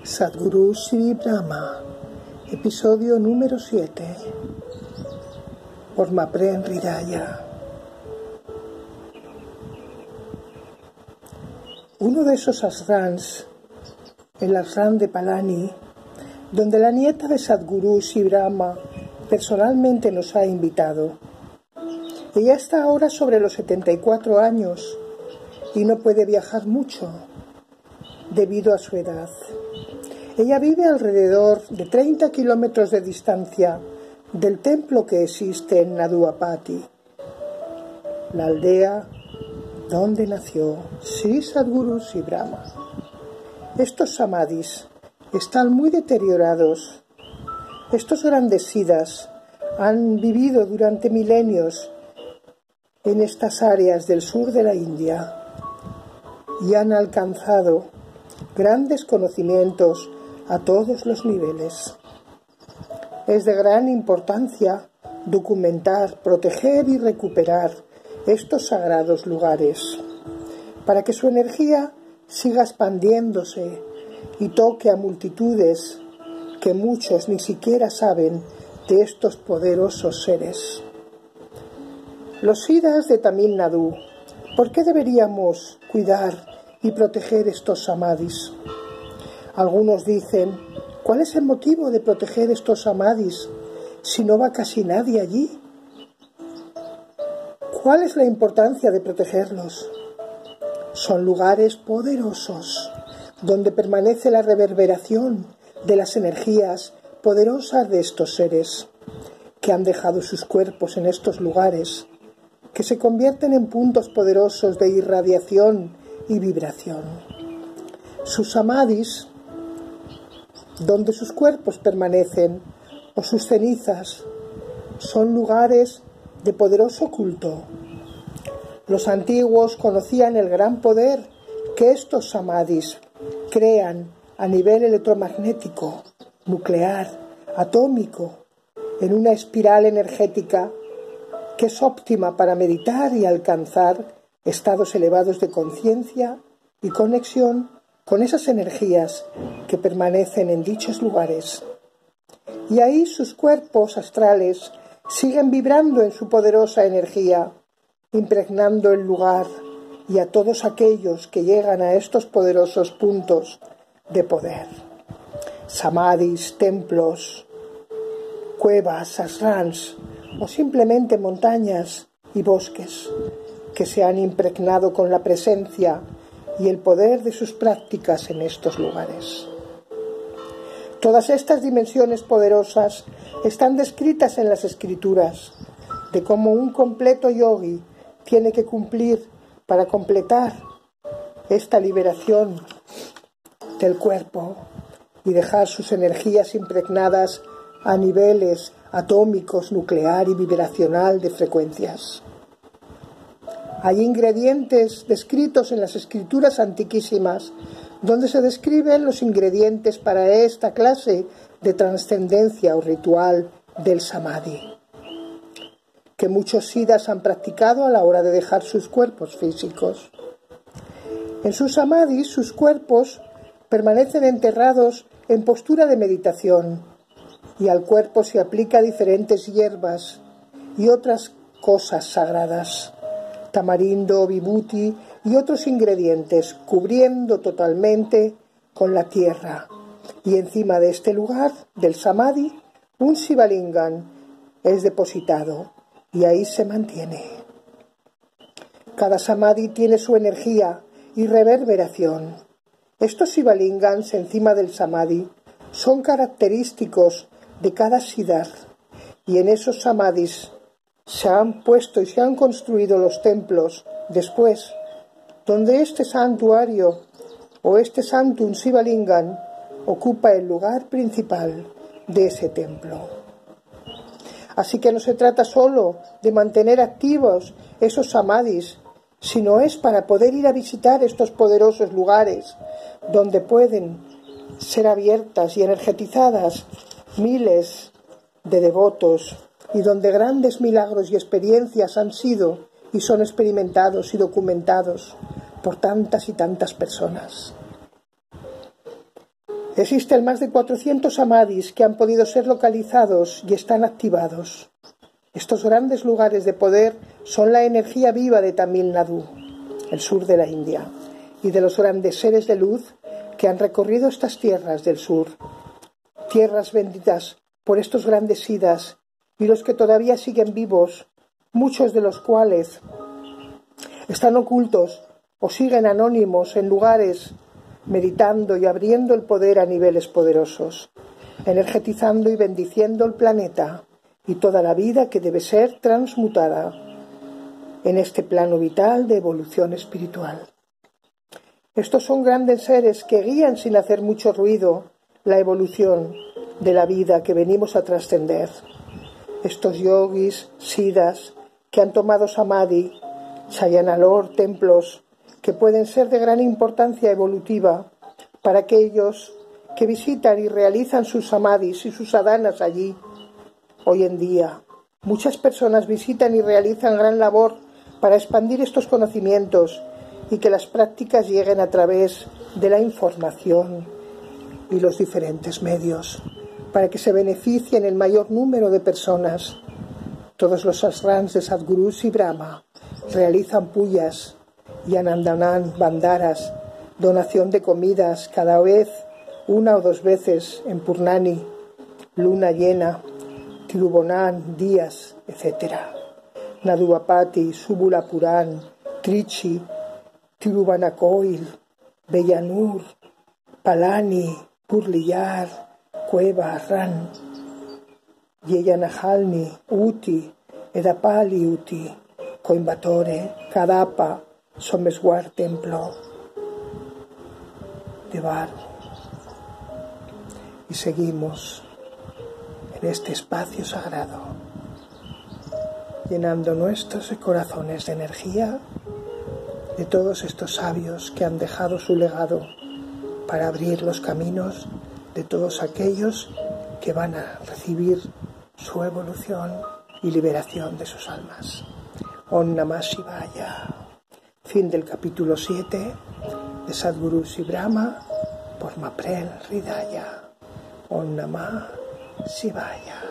Sadhguru Sri Brahma, episodio número 7, por Mapren Hridaya. Uno de esos ashrams, el ashram de Palani, donde la nieta de Sadhguru Sri Brahma personalmente nos ha invitado. Ella está ahora sobre los 74 años y no puede viajar mucho debido a su edad. Ella vive alrededor de 30 kilómetros de distancia del templo que existe en Naduapati, la aldea donde nació Sri Sadhguru Sri Brahma. Estos samadhis están muy deteriorados. Estos grandes siddhas han vivido durante milenios en estas áreas del sur de la India y han alcanzado grandes conocimientos a todos los niveles. Es de gran importancia documentar, proteger y recuperar estos sagrados lugares para que su energía siga expandiéndose y toque a multitudes que muchos ni siquiera saben de estos poderosos seres. Los siddhas de Tamil Nadu, ¿por qué deberíamos cuidar y proteger estos samadhis? Algunos dicen, ¿cuál es el motivo de proteger estos samadhis si no va casi nadie allí? ¿Cuál es la importancia de protegerlos? Son lugares poderosos, donde permanece la reverberación de las energías poderosas de estos seres, que han dejado sus cuerpos en estos lugares, que se convierten en puntos poderosos de irradiación y vibración. Sus samadhis, donde sus cuerpos permanecen, o sus cenizas, son lugares de poderoso culto. Los antiguos conocían el gran poder que estos samadhis crean a nivel electromagnético, nuclear, atómico, en una espiral energética que es óptima para meditar y alcanzar estados elevados de conciencia y conexión con esas energías que permanecen en dichos lugares. Y ahí sus cuerpos astrales siguen vibrando en su poderosa energía, impregnando el lugar y a todos aquellos que llegan a estos poderosos puntos de poder. Samadhis, templos, cuevas, ashrams o simplemente montañas y bosques que se han impregnado con la presencia y el poder de sus prácticas en estos lugares. Todas estas dimensiones poderosas están descritas en las escrituras, de cómo un completo yogi tiene que cumplir para completar esta liberación del cuerpo y dejar sus energías impregnadas a niveles atómicos, nuclear y vibracional de frecuencias. Hay ingredientes descritos en las escrituras antiquísimas donde se describen los ingredientes para esta clase de trascendencia o ritual del samadhi, que muchos siddhas han practicado a la hora de dejar sus cuerpos físicos. En sus samadhis, sus cuerpos permanecen enterrados en postura de meditación y al cuerpo se aplica diferentes hierbas y otras cosas sagradas, tamarindo, vibhuti y otros ingredientes, cubriendo totalmente con la tierra. Y encima de este lugar, del samadhi, un Shivalingam es depositado y ahí se mantiene. Cada samadhi tiene su energía y reverberación. Estos Shivalingams encima del samadhi son característicos de cada siddha y en esos samadhis se han puesto y se han construido los templos después, donde este santuario o este santum Shivalingam ocupa el lugar principal de ese templo. Así que no se trata solo de mantener activos esos samadhis, sino es para poder ir a visitar estos poderosos lugares donde pueden ser abiertas y energetizadas miles de devotos y donde grandes milagros y experiencias han sido y son experimentados y documentados por tantas y tantas personas. Existen más de 400 samadhis que han podido ser localizados y están activados. Estos grandes lugares de poder son la energía viva de Tamil Nadu, el sur de la India, y de los grandes seres de luz que han recorrido estas tierras del sur, tierras benditas por estos grandes siddhas y los que todavía siguen vivos, muchos de los cuales están ocultos o siguen anónimos en lugares meditando y abriendo el poder a niveles poderosos, energetizando y bendiciendo el planeta y toda la vida que debe ser transmutada en este plano vital de evolución espiritual. Estos son grandes seres que guían sin hacer mucho ruido la evolución de la vida que venimos a trascender. Estos yogis, siddhas, que han tomado samadhi, shayanalor, templos, que pueden ser de gran importancia evolutiva para aquellos que visitan y realizan sus samadhis y sus sadhanas allí. Hoy en día, muchas personas visitan y realizan gran labor para expandir estos conocimientos y que las prácticas lleguen a través de la información y los diferentes medios, para que se beneficien el mayor número de personas. Todos los ashrams de Sadhguru y Brahma realizan puyas y anandanan, bandaras, donación de comidas cada vez, una o dos veces en Purnani, luna llena, Tirubonan, días, etc. Naduvapati, Subulapuran, Trichy, Tiruvanakoil, Bellanur, Palani, Purliyar, Cueva, Ran, Yeyanahalni, Uti, Edapali, Uti, Coimbatore, Kadapa, Someswar, Templo de Bar. Y seguimos en este espacio sagrado, llenando nuestros corazones de energía de todos estos sabios que han dejado su legado para abrir los caminos de todos aquellos que van a recibir su evolución y liberación de sus almas. Om Namah Shivaya. Fin del capítulo 7 de Sadhguru y Brahma por Maprel Hridaya. Om Namah Shivaya.